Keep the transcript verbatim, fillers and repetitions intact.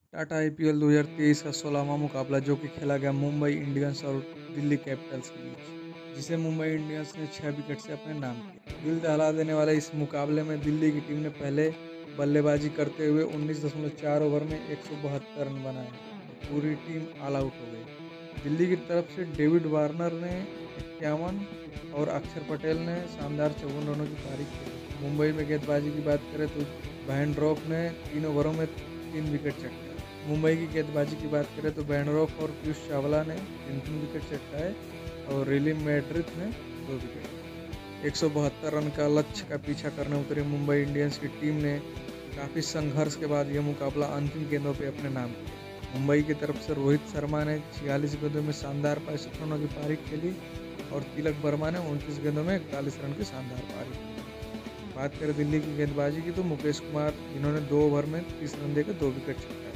Tata IPL दो हज़ार तेईस का सोलहवां मुकाबला जो कि खेला गया मुंबई इंडियंस और दिल्ली कैपिटल्स के बीच, जिसे मुंबई इंडियंस ने छह विकेट से अपने नाम किया। दिल दहला देने वाले इस मुकाबले में दिल्ली की टीम ने पहले बल्लेबाजी करते हुए उन्नीस दशमलव चार ओवर में एक सौ बहत्तर रन बनाए और पूरी टीम ऑल आउट हो गई। दिल्ली की तरफ से डेविड वार्नर ने इक्यावन और अक्षर पटेल ने शानदार चौवन रनों की पारी खेली। मुंबई में गेंदबाजी की बात करें तो वैंड्रोफ ने तीन ओवरों में तीन विकेट चटकाए। मुंबई की गेंदबाजी की बात करें तो वैंड्रोफ और पीयूष चावला ने तीन तीन विकेट चटकाए और रिली मैड्रिथ ने दो विकेट। एक सौ बहत्तर रन का लक्ष्य का पीछा करने उतरी मुंबई इंडियंस की टीम ने काफ़ी संघर्ष के बाद यह मुकाबला अंतिम गेंदों पे अपने नाम किया। मुंबई की तरफ से रोहित शर्मा ने छियालीस गेंदों में शानदार पैंसठ रनों की पारी खेली और तिलक वर्मा ने उनतीस गेंदों में इकतालीस रन की शानदार पारी खेली। बात करें दिल्ली की गेंदबाजी की तो मुकेश कुमार, जिन्होंने दो ओवर में तीस रन देकर दो विकेट चटकाए।